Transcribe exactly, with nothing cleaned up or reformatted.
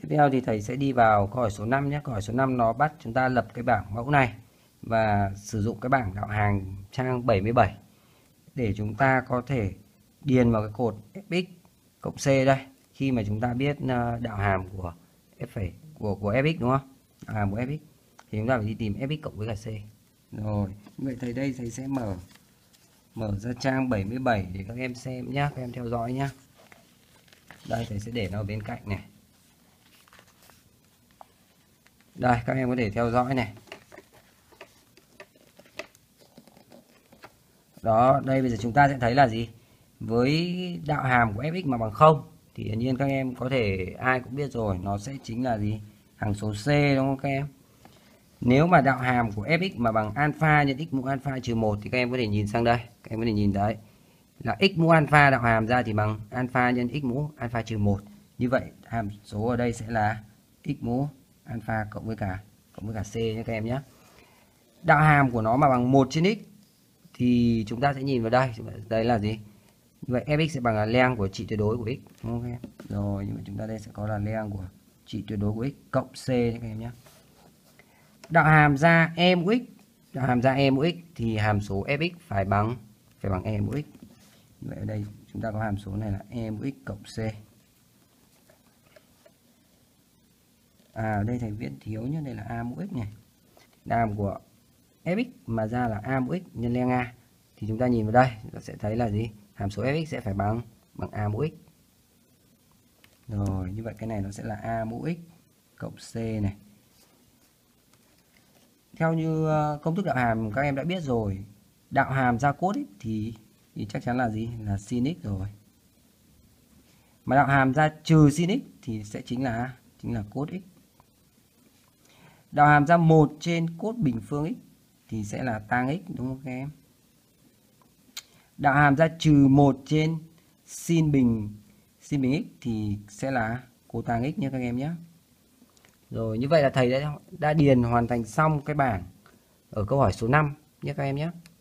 Tiếp theo thì thầy sẽ đi vào câu hỏi số năm nhé. Câu hỏi số năm nó bắt chúng ta lập cái bảng mẫu này và sử dụng cái bảng đạo hàng trang bảy mươi bảy để chúng ta có thể điền vào cái cột ép ích cộng C đây. Khi mà chúng ta biết đạo hàm của f của của ép ích đúng không? Đạo hàm của ép ích thì chúng ta phải đi tìm ép ích cộng với cả C. Rồi, vậy thầy đây thầy sẽ mở mở ra trang bảy mươi bảy để các em xem nhé, các em theo dõi nhé. Đây thầy sẽ để nó ở bên cạnh này. Đây các em có thể theo dõi này. Đó, đây bây giờ chúng ta sẽ thấy là gì? Với đạo hàm của ép ích mà bằng không thì hiển nhiên các em có thể ai cũng biết rồi, nó sẽ chính là gì? Hằng số C đúng không các em? Nếu mà đạo hàm của ép ích mà bằng alpha nhân x mũ alpha trừ một thì các em có thể nhìn sang đây, các em có thể nhìn đấy. Là x mũ alpha đạo hàm ra thì bằng alpha nhân x mũ alpha trừ một. Như vậy hàm số ở đây sẽ là x mũ alpha cộng với cả cộng với cả C nhé các em nhé. Đạo hàm của nó mà bằng một trên x thì chúng ta sẽ nhìn vào đây, đây là gì? Như vậy fx sẽ bằng là len của trị tuyệt đối của x, đúng không các em? Rồi, như vậy chúng ta đây sẽ có là len của trị tuyệt đối của x cộng C nhé các em nhé. Đạo hàm ra e mũ x, đạo hàm ra e mũ x thì hàm số fx phải bằng phải bằng e mũ x. Như vậy ở đây chúng ta có hàm số này là e mũ x cộng C. À ở đây thầy viết thiếu nhé, đây là a mũ x này. Đạo hàm của fx mà ra là a mũ x nhân len a thì chúng ta nhìn vào đây chúng ta sẽ thấy là gì? Hàm số fx sẽ phải bằng bằng a mũ x. Rồi, như vậy cái này nó sẽ là a mũ x cộng C này. Theo như công thức đạo hàm các em đã biết rồi, đạo hàm ra cos x thì thì chắc chắn là gì? Là sin x rồi. Mà đạo hàm ra trừ sin x thì sẽ chính là chính là cos x. Đạo hàm ra một trên cos bình phương x thì sẽ là tan x, đúng không các em? Đạo hàm ra trừ một trên sin bình sin bình x thì sẽ là cotan x nhé các em nhé. Rồi, như vậy là thầy đã đã điền hoàn thành xong cái bảng ở câu hỏi số năm nhé các em nhé.